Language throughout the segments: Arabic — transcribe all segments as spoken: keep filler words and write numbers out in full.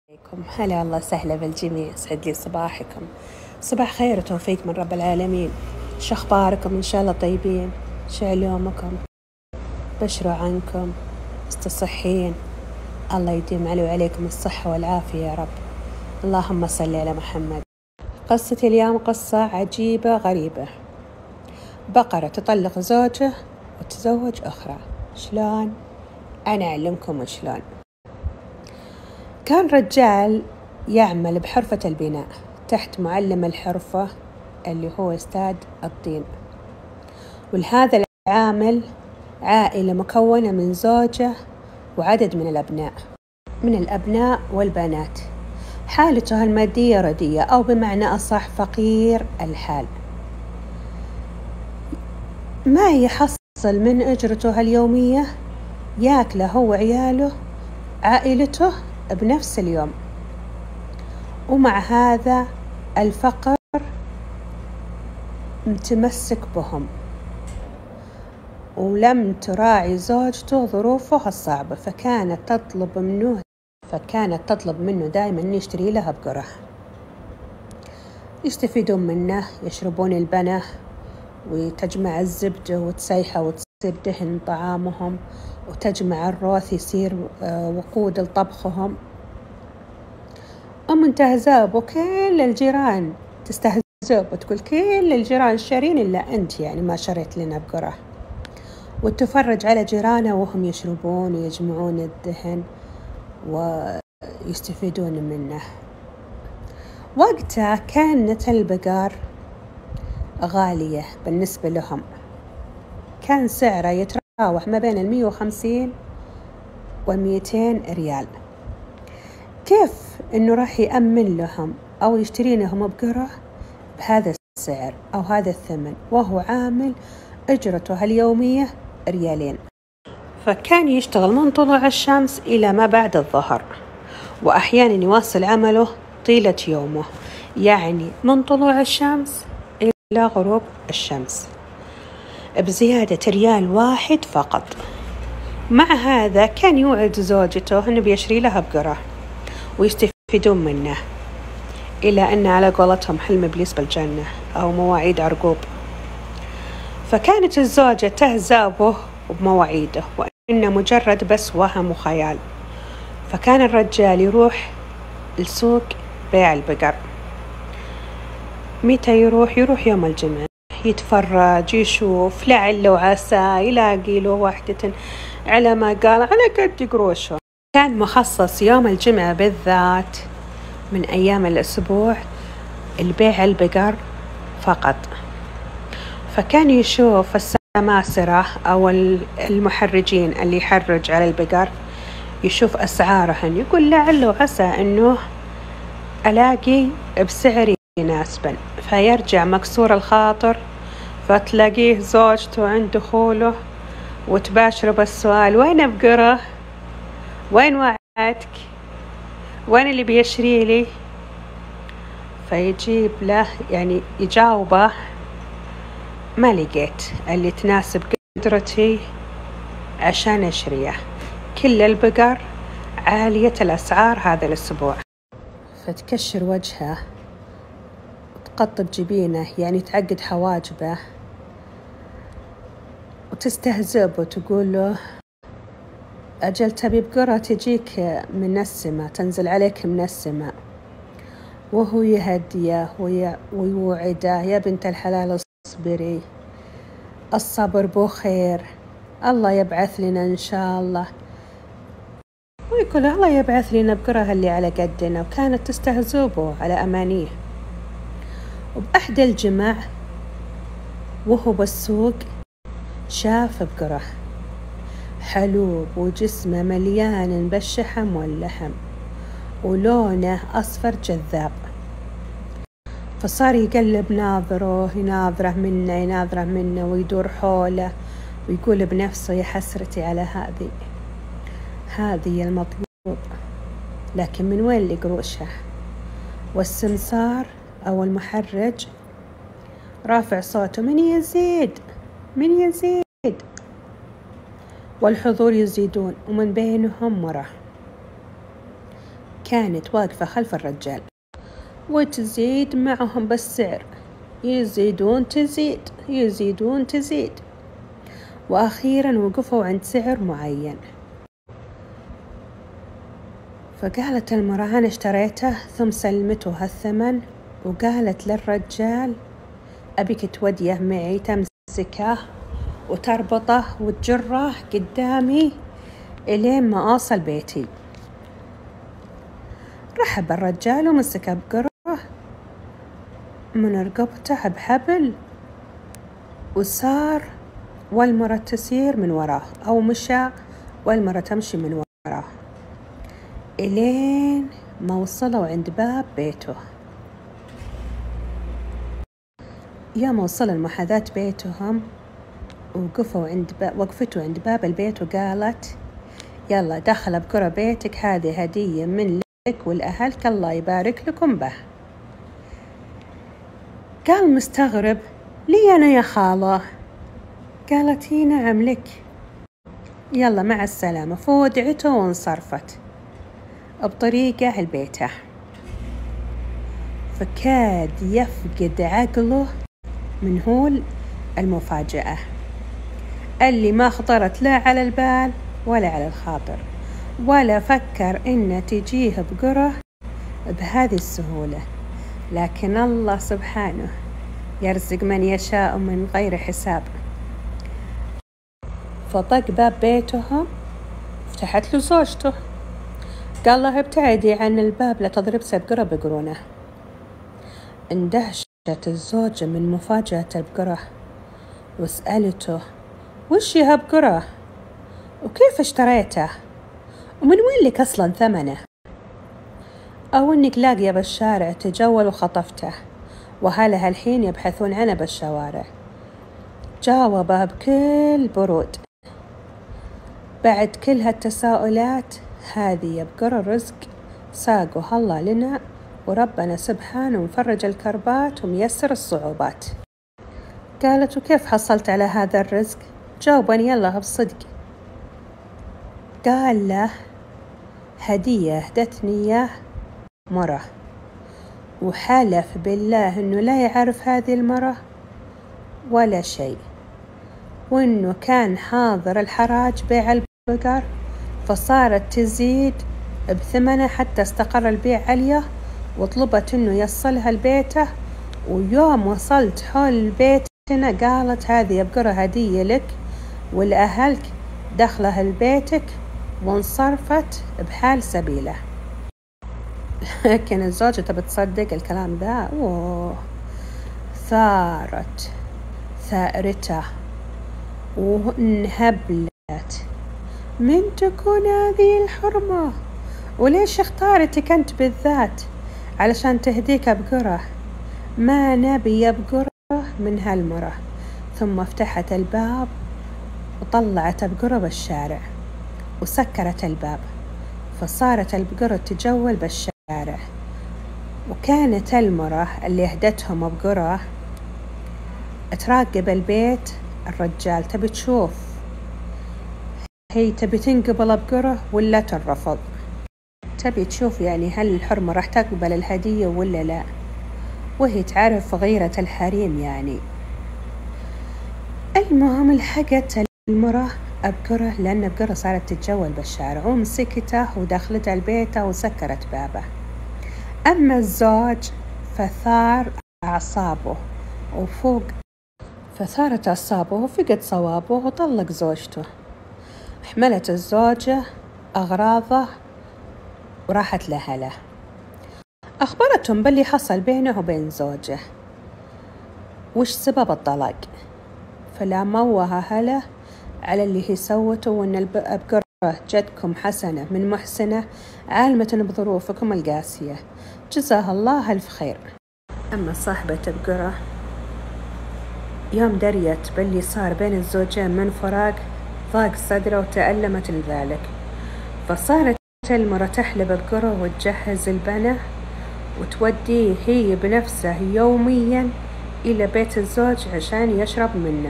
عليكم. هلا الله سهلا بالجميع، سعد لي صباحكم، صباح خير وتوفيق من رب العالمين. شو أخباركم؟ إن شاء الله طيبين، شو علومكم؟ بشروا عنكم مستصحين، الله يديم علي وعليكم الصحة والعافية يا رب. اللهم صل على محمد. قصة اليوم قصة عجيبة غريبة. بقرة تطلق زوجه وتزوج أخرى. شلون؟ أنا أعلمكم شلون. كان رجال يعمل بحرفة البناء تحت معلم الحرفة اللي هو أستاذ الطين، ولهذا العامل عائلة مكونة من زوجة وعدد من الأبناء من الأبناء والبنات. حالته المادية رديئة، أو بمعنى أصح فقير الحال. ما يحصل من أجرته اليومية ياكله هو وعياله عائلته بنفس اليوم، ومع هذا الفقر متمسك بهم، ولم تراعي زوجته ظروفه الصعبة، فكانت تطلب منه فكانت تطلب منه دائما أن يشتري لها بقرة. يستفيدون منه، يشربون البنة وتجمع الزبدة وتسيحه وتصير دهن طعامهم، وتجمع الروث يصير وقود لطبخهم. أم تهزاب، وكل الجيران تستهزئ وتقول كل الجيران شارين إلا أنت، يعني ما شريت لنا بقرة. وتفرج على جيرانه وهم يشربون ويجمعون الدهن ويستفيدون منه. وقتها كانت البقر غالية بالنسبة لهم، كان سعره يتراوح ما بين المية وخمسين ومئتين ريال. كيف إنه راح يأمن لهم أو يشتري لهم بقرة بهذا السعر أو هذا الثمن وهو عامل أجرته اليومية ريالين؟ فكان يشتغل من طلوع الشمس إلى ما بعد الظهر، وأحيانا يواصل عمله طيلة يومه، يعني من طلوع الشمس إلى غروب الشمس، بزيادة ريال واحد فقط. مع هذا كان يوعد زوجته أنه بيشري لها بقرة ويستفيدون منه، إلى أن على قولتهم حلم إبليس بالجنة أو مواعيد عرقوب. فكانت الزوجة تهزأ به وبمواعيده، وإنه مجرد بس وهم وخيال. فكان الرجال يروح السوق بيع البقر. متى يروح؟ يروح يوم الجمعة، يتفرج يشوف لعل وعسى يلاقي له واحدة على ما قال على قد قروشه. كان مخصص يوم الجمعة بالذات من أيام الأسبوع البيع البقر فقط. فكان يشوف السماسرة أو المحرجين اللي يحرج على البقر، يشوف أسعارهن، يقول لعل وعسى أنه ألاقي بسعر يناسبا. فيرجع مكسور الخاطر، فتلاقيه زوجته عند دخوله وتباشره بالسؤال وين بقرة؟ وين وعدك؟ وين اللي بيشري لي؟ فيجيب له، يعني يجاوبه ما لقيت اللي تناسب قدرتي عشان أشريه، كل البقر عالية الأسعار هذا الأسبوع. فتكشر وجهه وتقطب جبينه، يعني تعقد حواجبه وتستهزئ وتقول له أجل تبي بقرة تجيك من السماء، تنزل عليك من السماء. وهو يهديه ويوعده يا بنت الحلال اصبري، الصبر بو خير، الله يبعث لنا إن شاء الله. ويقول الله يبعث لنا بقرة اللي على قدنا. وكانت تستهزئ به على أمانيه. وبأحد الجمع وهو بالسوق شاف بقرة حلوب وجسمه مليان بالشحم واللحم ولونه أصفر جذاب. فصار يقلب ناظره، يناظره منه يناظره منه ويدور حوله ويقول بنفسه يا حسرتي على هذه هذه المطلوب، لكن من وين لقروشها؟ والسمسار أو المحرج رافع صوته من يزيد من يزيد، والحضور يزيدون ومن بينهم مرة. كانت واقفة خلف الرجال وتزيد معهم بالسعر، يزيدون تزيد يزيدون تزيد، وأخيرا وقفوا عند سعر معين. فقالت المرأة أنا اشتريته، ثم سلمته هالثمن، وقالت للرجال أبيك توديه معي، تمسكه وتربطه وتجره قدامي إلين ما أوصل بيتي. رحب الرجال ومسك بقرة من رقبته بحبل وصار، والمرة تسير من وراه، أو مشى والمرة تمشي من وراه إلين ما وصلوا عند باب بيته. يوم وصل المحاذاة بيتهم وقفوا عند باب وقفته عند باب البيت، وقالت يلا دخل بقرة بيتك، هذه هدية من لك والأهلك، الله يبارك لكم به. قال مستغرب لي أنا يا خالة؟ قالت هي نعم لك، يلا مع السلامة، فودعته وانصرفت بطريقه لبيته. فكاد يفقد عقله من هول المفاجأة اللي ما خطرت لا على البال ولا على الخاطر، ولا فكر إن تجيه بقرة بهذه السهولة. لكن الله سبحانه يرزق من يشاء من غير حساب. فطق باب بيتهم، فتحت له زوجته، قال لها ابتعدي عن الباب لا تضرب بقرة بقرونه. اندهشت الزوجة من مفاجأة البقرة وسألته وش يا بقرة، وكيف اشتريته، ومن وين لك أصلا ثمنه، أو إنك لاقيه بالشارع تجول وخطفته وهلها الحين يبحثون عنه بالشوارع. جاوبها بكل برود بعد كل هالتساؤلات، هذه يا بقرة رزق ساقه الله لنا، وربنا سبحانه مفرج الكربات وميسر الصعوبات. قالت وكيف حصلت على هذا الرزق؟ جاوبني يلا بصدق. قال له هدية اهدتني اياه مرة، وحلف بالله انه لا يعرف هذه المرة ولا شيء، وانه كان حاضر الحراج بيع البقر، فصارت تزيد بثمنه حتى استقر البيع عليه، وطلبت انه يصلها لبيته. ويوم وصلت حول بيتنا قالت هذه بقرة هدية لك والأهلك، دخلها لبيتك وانصرفت بحال سبيله. لكن الزوجة تبي تصدق الكلام ذا، أوه ثارت ثائرته وانهبلت، من تكون هذه الحرمة، وليش اختارتك أنت بالذات علشان تهديك بقرة؟ ما نبي بقرة من هالمرة. ثم فتحت الباب وطلعت بقرة بالشارع وسكرت الباب، فصارت البقرة تجول بالشارع. وكانت المرة اللي اهدتهم بقرة تراقب البيت الرجال، تبي تشوف هي تبي تنقبل بقرة ولا ترفض، تبي تشوف يعني هل الحرمة راح تقبل الهدية ولا لا، وهي تعرف غيرة الحريم يعني. المهم لحقت المرة بقرة، لأن بقرة صارت تتجول بالشارع، ومسكته ودخلت البيت وسكرت بابه. أما الزوج فثار أعصابه وفوق فثارت أعصابه وفقد صوابه وطلق زوجته. حملت الزوجة أغراضه وراحت لأهله، أخبرتهم باللي حصل بينه وبين زوجه وش سبب الطلاق. فلاموها أهله على اللي هي سوته، وأن البقرة جدكم حسنة من محسنة عالمة بظروفكم القاسية، جزاها الله ألف خير. أما صاحبة البقرة يوم دريت باللي صار بين الزوجين من فراق، ضاق صدره وتألمت لذلك. فصارت المرة تحلب بقرة وتجهز البنة وتوديه هي بنفسه يوميا إلى بيت الزوج عشان يشرب منه.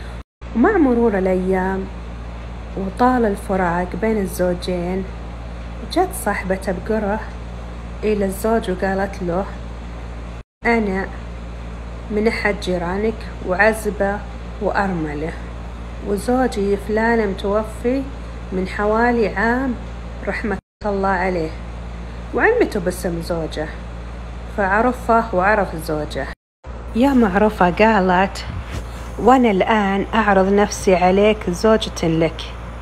ومع مرور الأيام وطال الفراق بين الزوجين، جت صاحبة بقرة إلى الزوج وقالت له: أنا من أحد جيرانك وعزبة وأرملة، وزوجي فلان متوفي من حوالي عام رحمة الله عليه، وعلمته باسم زوجه، فعرفه وعرف زوجه. يا معروفة قالت: وأنا الآن أعرض نفسي عليك زوجة لك،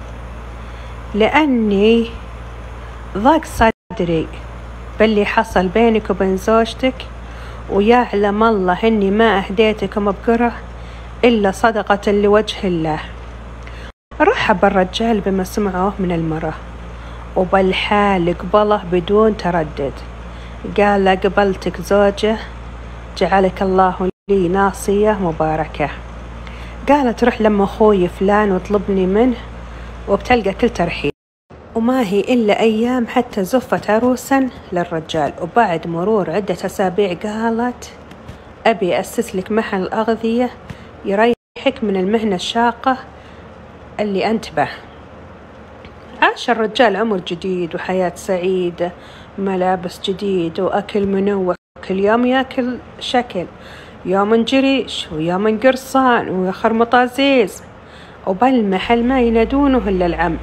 لأني ضاق صدري باللي حصل بينك وبين زوجتك، ويعلم الله إني ما أهديتكم بقرة إلا صدقة لوجه الله. رحب الرجال بما سمعه من المرأة، وبالحال قبله بدون تردد، قال: قبلتك زوجة، جعلك الله لي ناصية مباركة. قالت: روح لما أخوي فلان واطلبني منه وبتلقى كل ترحيب. وما هي إلا أيام حتى زفت عروسا للرجال، وبعد مرور عدة أسابيع قالت: أبي أسس لك محل أغذية يريحك من المهنة الشاقة اللي أنت به. عاش الرجال عمر جديد وحياة سعيدة، ملابس جديدة وأكل منوع، كل يوم يأكل شكل، يوم جريش ويوم قرصان ويخرمط عزيز، وبالمحل ما ينادونه إلا العم.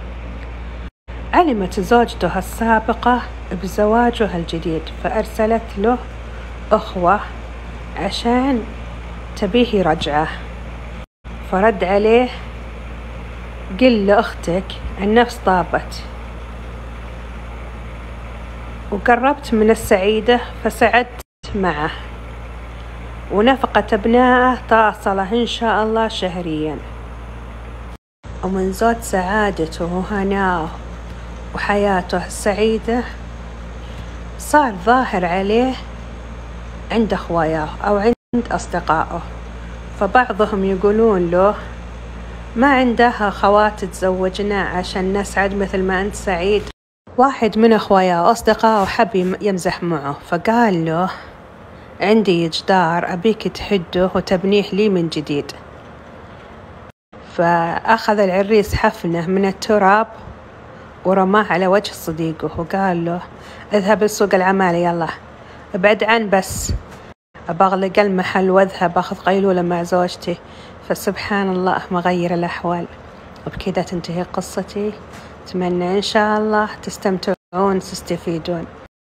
علمت زوجته السابقة بزواجه الجديد، فأرسلت له أخوة عشان تبيه رجعه، فرد عليه: قل لأختك النفس طابت وقربت من السعيدة فسعدت معه، ونفقة أبنائه تواصله إن شاء الله شهريا. ومن زود سعادته وهناه وحياته السعيدة صار ظاهر عليه عند أخوياه أو عند أصدقائه، فبعضهم يقولون له: ما عندها خوات تزوجنا عشان نسعد مثل ما أنت سعيد. واحد من أخوياه أصدقائه حب يمزح معه، فقال له: عندي جدار أبيك تحده وتبنيه لي من جديد. فأخذ العريس حفنة من التراب ورماه على وجه صديقه، وقال له: اذهب لسوق العمالة، يلا ابعد عن بس أبغلق المحل واذهب أخذ قيلولة مع زوجتي. فسبحان الله مغير الأحوال. وبكذا تنتهي قصتي، أتمنى إن شاء الله تستمتعون تستفيدون.